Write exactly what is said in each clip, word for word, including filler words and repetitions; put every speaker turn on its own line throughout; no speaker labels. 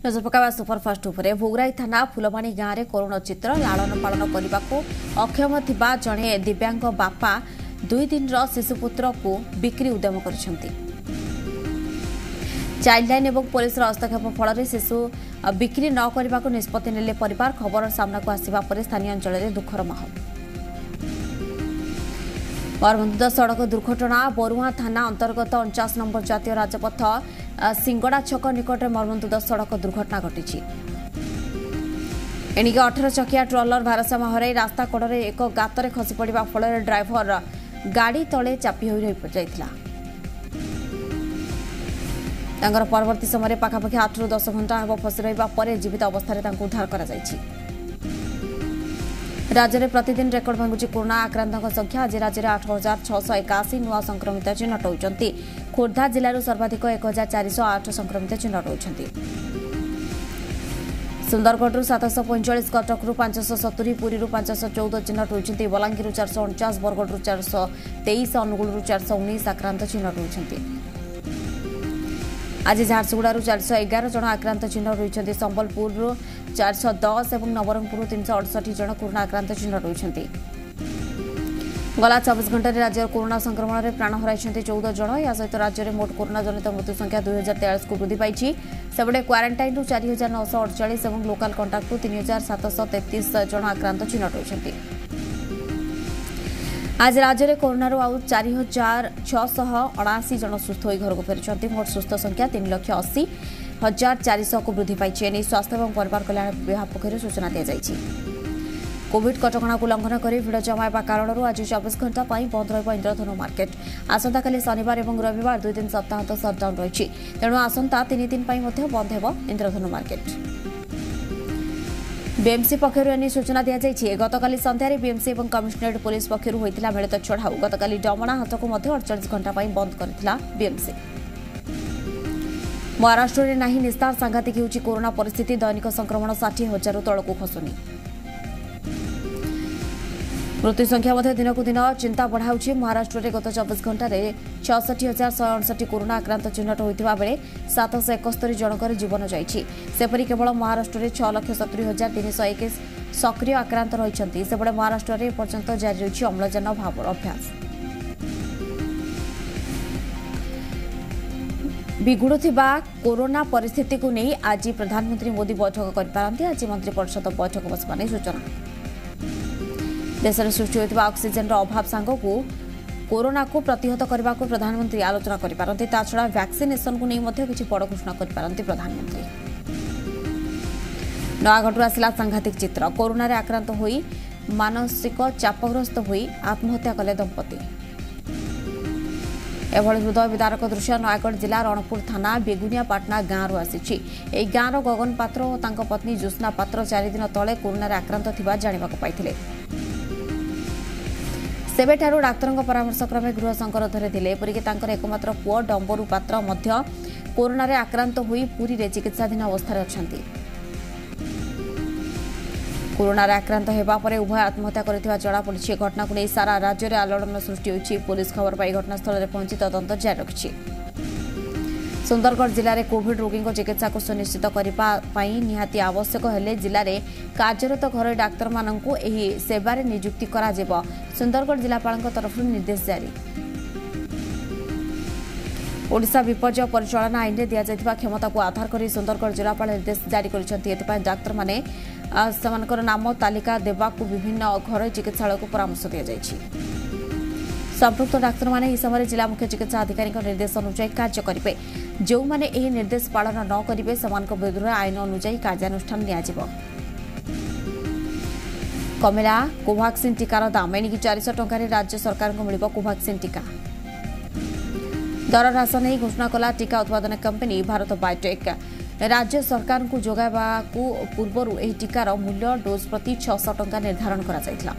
नजर पकावा सुपरफास्ट उपरे भोगराई थाना फुलवाणी गाँव में करुण चित्र लालन पालन करने को अक्षम थिबा जड़े दिव्यांग बापा दुई दिन शिशुपुत्र को बिक्री उद्यम कर चाइल्ड लाइन और पुलिस हस्तक्षेप फल शिशु बिक्री न करने को निष्पत्ति नेले परिवार खबर सामना को आसिबा परे स्थानीय अंचल में दुखर माहौल। मर्मन्तुद सड़क दुर्घटना बरुआ थाना अंतर्गत अणचाश नंबर जातीय राजपथ सिंगड़ा छक निकट में मर्मन्तुद सड़क दुर्घटना घटी। एणिके अठारह चकिया ट्रलर भारसाम्य हराई रास्ता कड़े एक गाତରେ खसी पड़ा फल ड्राइवर गाड़ी तले चापी हो जाइथिला। तांकर परवर्ती समय पाखापाखि आठ रु दस घंटा हेब फसी रहिबा परे जीवित अवस्था उद्धार करा जाइछि। राज्य में प्रतिदिन रेकर्ड भांगुची कोरोना आक्रांतों संख्या आज राज्य में आठ हजार छःश एकाशी नुआ संक्रमित चिन्हट होती। खोर्धा जिलूर सर्वाधिक एक हजार चारिश आठ संक्रमित चिन्हट होती। सुंदरगढ़ सातश पैंचाश कटक पांचश सतुरी पुरी पांचश चौदह चिन्हट होती। बलांगीर चारश अणचाश बरगढ़ चारश तेईस अनुगुल चारश उन्नीस आक्रांत चिन्हट होती। आज झारसुगुड़ चारश एगार जन आक्रांत चिन्हट होती। संबलपुर चारश दस और नवरंगपुर तीन सौ अड़सठ जन कोरोना आक्रांत चिन्हट होती। गला चौबीस घंटे राज्य कोरोना संक्रमण में प्राण हराई चौदह जन। या सहित राज्य में मोट कोरोना जनित मृत्यु संख्या दुई हजार तेयालीस को वृद्धि पाई। सेपटे क्वारंटाइन चार हजार नौश अड़चाश और लोकाल कंटाक्ट तीन हजार सातश तेतीस जन आक्रांत चिन्हट होती। आज राज्य में कोरोना आउ चार हजार छःश अणाशी जन सुस्थ हो घर को फेरी। मोट सुस्थ संख्या तीन लक्ष अशी हजार चारिश को वृद्धि पाई। स्वास्थ्य और परिवार कल्याण विभाग पक्षर सूचना दी जाएगी। कोविड कटकणा को लंघन कर भिड़ जमाइबा कारण आज चौबीस घंटा बंद रहा इंद्रधनु मार्केट। आसंता काली शनिवार और रविवार दुई दिन सप्ताह सटडाउन रही। तेणु आसंता तीन दिन बंद हो इंद्रधनु मार्केट। बीएमसी पक्षर एने सूचना दी जाएगी। गतकाली संध्यारे बीएमसी और कमिशनरेट पुलिस पक्षर होता मिलित चढ़ाऊ गतकाली डमणा हाट को अड़चाश घंटा बंद करथिला बीएमसी। महाराष्ट्र में नहीं निस्तार सांघातिक होची कोरोना परिस्थिति। दैनिक संक्रमण षाठी हजार तलक खसुनी। मृत्यु संख्या दिनकू दिन चिंता बढ़ाऊँच। महाराष्ट्र में गत चौबीस घंटे छठी हजार शहे अड़सठ कोरोना आक्रांत चिन्हट होता बेले सातश एकस्तरी जनकर जीवन जाइछि। सेपरि केवल महाराष्ट्र में छह लक्ष सतुरी हजार तीन सौ एक सक्रिय आक्रांत रही। सेपटे महाराष्ट्र में एपर्यंत जारी रही अम्लजान भाव अभ्यास। बिगुड़ुथिबा कोरोना परिस्थिति को नहीं आज प्रधानमंत्री मोदी बैठक करपारंती। आज मंत्रिपरिषद बैठक बसवा नहीं सूचना। देश में सृष्टि होता ऑक्सीजन अभाव सांग को कोरोना को प्रतिहत करने को प्रधानमंत्री आलोचना करपारंती। ता छड़ा वैक्सीनेशन को नहीं किसी बड़ घोषणा करपारंती प्रधानमंत्री। नयागढ़ आसला सांघातिक चित्र। कोरोना रे आक्रांत होई मानसिक चापग्रस्त होई आत्महत्या कले दंपति। एभଳି हृदय विदारक दृश्य नयागढ़ जिला रणपुर थाना बेगुनियापाटना गाँव आसी। गाँव गगन पात्र और तांको पत्नी ज्योत्स्ना पात्र चार दिन तले कोरोना रे आक्रांत थिबा जानिबा को पाइथिले। सेबेठारू डाक्तरଙ୍କ परामर्श क्रमे गृह संकरधरे थिले। एपरिक तांकर एकमात्र पुओ डंबरू पात्र मध्य कोरोना रे आक्रांत होई पुरी रे चिकित्साधीन अवस्था अछंती। कोरोना रे आक्रांत हेबा परे उभय आत्महत्या करथिबा जणा पड़िछि। घटना को नै सारा राज्य रे आलोड़न सृष्टि होइछि। पुलिस खबर पाई घटनास्थल रे पहुंची तदंत जारी रखिछि। सुंदरगढ़ जिले में कोविड रोगी चिकित्सा को सुनिश्चित करने निहाती आवश्यक हेले जिले में कार्यरत घर डाक्तर मानू एही सेवारे नियुक्ति करा जेबो। सुंदरगढ़ जिलापाल तरफ निर्देश जारी। ओडिशा विपर्यय परिचालना आईन में दि क्षमता को आधार कर सुंदरगढ़ जिलापाल निर्देश जारी कर डाक्तर माने सेमानकर नाम तालिका देवा को विभिन्न घर चिकित्सालय को परामर्श दि जाइछि। संपृक्त डाक्तर माने इस समय जिला मुख्य चिकित्सा अधिकारी निर्देश अनुसार कार्य करेंगे। जो माने एही निर्देश पालन न करेंगे सेमानक विरुद्ध आईन अनुसार कार्यानुष्ठान लिया जिवो। कमिला कोवाक्सिन टीकार दाम। एणिकी चारिश टंकार राज्य सरकार को मिलिबो कोवाक्सिन टीका। दर ह्रास नहीं घोषणा कला टीका उत्पादन कंपनी भारत बायोटेक। राज्य सरकार को जोगाइबा पूर्व एही टीकार मूल्य डोज प्रति छःश टंका निर्धारण करा जायथिला।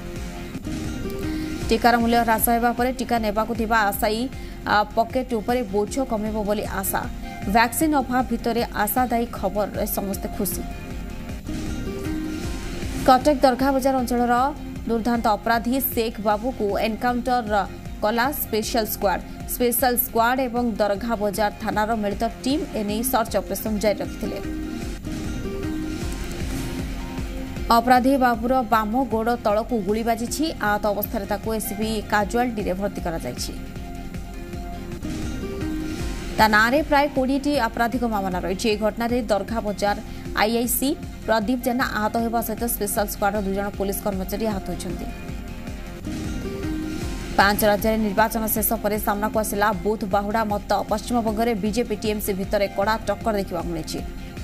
टीकार मूल्य ह्रास होगा पर टीका नेबाकु थिबा आशायी पकेट उपरे बोझ कमिबो बोली आशा। वैक्सीन अभाव भितर आशादायी खबर समस्ते खुशी। कटक दरघा बजार अंचल दुर्दांत अपराधी शेख बाबू को एनकाउंटर कला स्पेशल स्क्वाड। स्पेशल स्क्वाड एवं दरघा बजार थानार मिलित टीम एने सर्च ऑपरेशन जारी रखिथिले। अपराधी बाबूर बाम गोड़ तलक गुली बाजी आहत अवस्था एससीबी काजुआलिटी भर्ती कर नारे प्राय कोड़े आपराधिक मामला रही घटना दरघा बजार आईआईसी प्रदीप जेना आहत होगा सहित स्पेशल स्क्वाड दुईज पुलिस कर्मचारी आहत होती। पांच राज्य निर्वाचन शेष पर सामना को आसला बूथ बाहुड़ा मत पश्चिमबंग में बीजेपी टीएमसी भितर कड़ा टक्कर देखा मिली।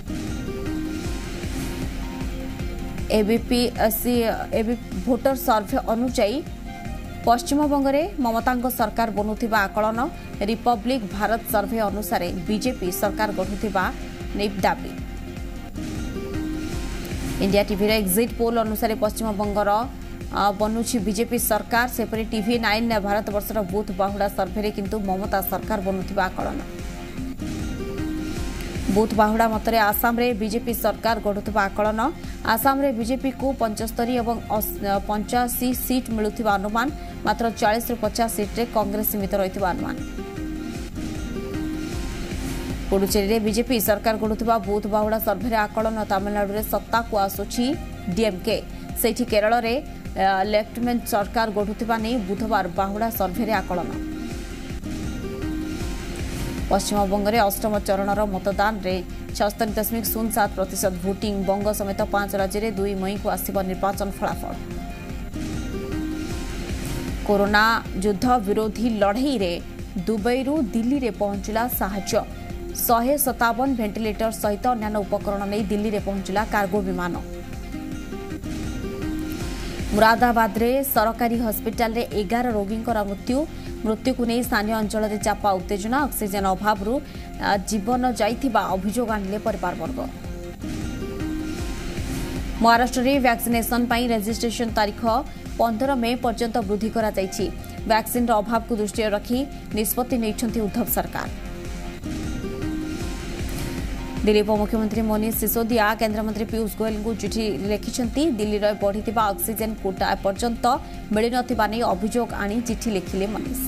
एबीपी भोटर सर्वे अनुसार पश्चिमबंग में ममता सरकार बनुवा आकलन रिपब्लिक भारत सर्वे अनुसार बीजेपी सरकार गढ़ुवा दाबी। इंडिया टीवी एक्जिट पोल अनुसार पश्चिमबंगर बनुची बीजेपी सरकार सेपरी टीवी नाइन भारत वर्षर बूथ बाहुड़ा सर्वे किंतु ममता सरकार बनुवा आकलन बूथ बाहुड़ा मतरे आसाम रे बीजेपी सरकार गढ़ुवा आकलन आसाम रे बीजेपी को पंचस्तरी और पंचाशी सीट मिलुथिबा अनुमान मात्र चालीस रु पचास सीट रे कांग्रेस सीमित रहिथिबा अनुमान। पुडुचेरी रे बीजेपी सरकार गढ़ुथिबा बूथ बाहुड़ा सर्वे आकलन तमिलनाडु रे सत्ता को आसुछि डीएमके सेठी केरल रे लेफ्टिनेंट सरकार गढ़ुथिबा नै बुधवार बाहुड़ा सर्वे रे आकलन। पश्चिमबंग में अष्टम चरणर मतदान रे छस्तरी दशमिक शून्य सात प्रतिशत भोटिंग बंग समेत पांच राज्य में दुई मई को आसिब निर्वाचन फलाफल। कोरोना युद्ध विरोधी लड़ई रे दुबई रु दिल्ली रे पहुंचला साहाय्य शहे सतावन भेंटिलेटर सहित अन्य उपकरण नहीं दिल्ली रे पहुंचला कार्गो विमान। मुरादाबाद रे सरकारी हस्पिटाल रे एगार रोगी मृत्यु मृत्यु को नहीं स्थानीय अंचल में चापा उत्तेजना ऑक्सीजन अभाव जीवन जाइथिबा अभियोग आनिले परिवार वर्ग। महाराष्ट्र में वैक्सीनेशन पर रेजिस्ट्रेशन तारीख पंद्रह मे पर्यंत वृद्धि करा जायछि। वैक्सीन अभाव को दृष्टि रखी निष्पत्ति नैछन्ति उद्धव सरकार। दिल्ली उपमुख्यमंत्री मनीष सिसोदिया केन्द्रमंत्री पीयूष गोयल को चिठी लिखिछन्ति दिल्ली रे बढ़िथिबा ऑक्सीजन कोटा पर्यंत मिल नथिबा नै अभियोग आनी चिठी लिखिले मनीष।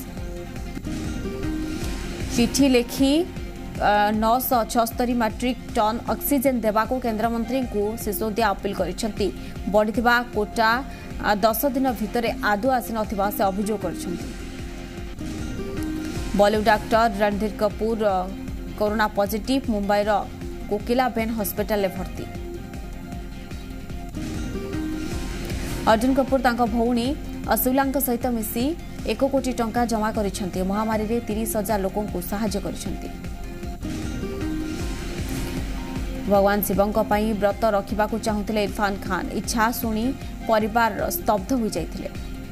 चिठी लिखि नौ सौ छस्तरी मैट्रिक टन ऑक्सीजन देवाको केन्द्रमंत्री को सिसोदिया अपील करिछन्ति बढ़िथिबा कोटा दस दिन भितर आदौ आसी नथिबा से अभियोग करिछन्ति। Bollywood actor Randhir Kapoor corona positive मुंबईर कोकिलाबेन हॉस्पिटल भर्ती। अर्जुन कपूर तांको भौणी असुलांक सहित मिसी एक कोटी टंका जमा करिसेंति महामारी रे तीस हजार लोकों को सहाय्य करिसेंति। भगवान शिवंक पई व्रत रखिबा को चाहुथिले इरफान खान इच्छा सुनी परिवार स्तब्ध हो जाइथिले।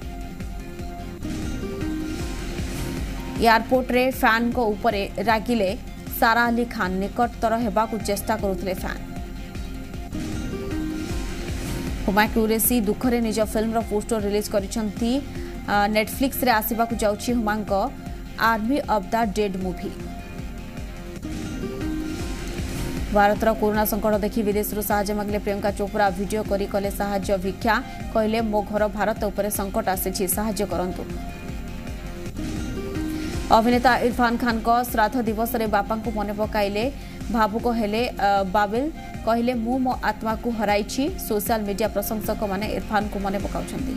एयरपोर्ट रे फैन को ऊपर रागिले सारा अली खान निकटतर हेबा को चेष्टा करुथिले फैन। हुमा कुरेसी दुखरे निज फिल्म रो पोस्टर रिलीज करिसंती नेटफ्लिक्स रे आसीबा को जाउची हुमांक army of the dead movie. Bharat रो कोरोना संकट देखि विदेश रो सहायता मांगले प्रियंका चोपड़ा वीडियो करी कले सहायता भिक्षा कहले मो घर भारत ऊपर संकट आसी सहायता करंतु। अभिनेता इरफान खान को श्राद्ध दिवस रे बापा को मन पकाइले भावुक हेले बाबिल कहले मु मो आत्मा को हराइछि। सोशल मीडिया प्रशंसक माने इरफान को मन पकाउछन्ति।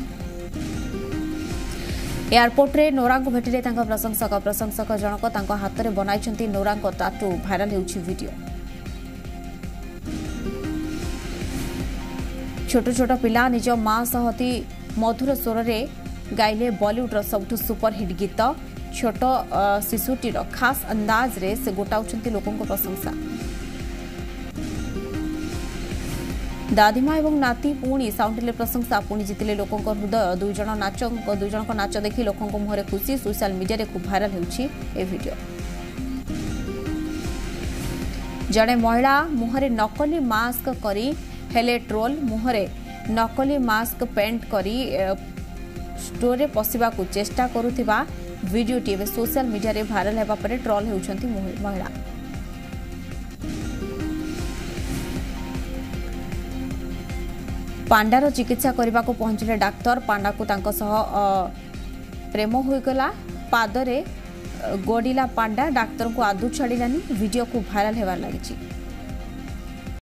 एयरपोर्ट रे नोरा को भेटिले तांका प्रशंसक प्रशंसक जनक तांका हाथ रे बनाइछन्ति नोरा को टाटू भाइराल हेउछि वीडियो। छोट छोट पिला निज मां सहती मधुर स्वर रे गाइले बॉलीवुड रो सबठु सुपर हिट गीत छोट शिशुटीर खास अंदाज रे से गोटाउछन्ति लोकों को प्रशंसा। दादीमा एवं नाती पुणी साउंडले प्रशंसा पुणी जितिले लोकों को हृदय दुई जण नाच दुई जण को नाच देखि लोकों को मुहरे खुशी सोशल मीडिया रे खूब भाइराल हेउछि ए वीडियो। जड़े महिला मुहरे नकली मास्क करी हेले ट्रोल मुहरे नकली मास्क पेंट करी स्टोर पशिबा को चेष्टा करुथिबा वीडियो टीवी सोशल मीडिया रे भाइराल हेबा परे ट्रोल हेउछन्ति महिला। पांडार चिकित्सा करने को पहुंचले डाक्तर पांडा को तांको सह प्रेम होइगला पादरे गोडिला पांडा डाक्तर को आदू छाड़िलानी वीडियो को भाइराल हेबार लागिछि।